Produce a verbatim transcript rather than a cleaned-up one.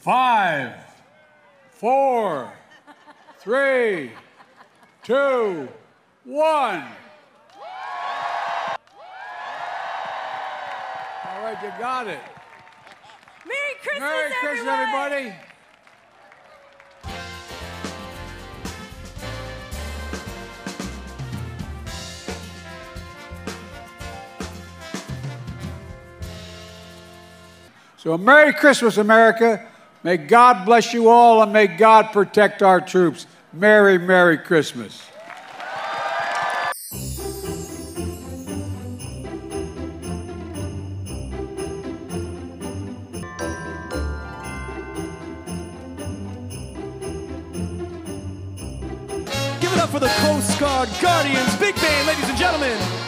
Five, four, three, two, one. All right, you got it. Merry Christmas, Merry Christmas, everyone. everybody. So, Merry Christmas, America. May God bless you all, and may God protect our troops. Merry, Merry Christmas. Give it up for the Coast Guard Guardians. Big band, ladies and gentlemen.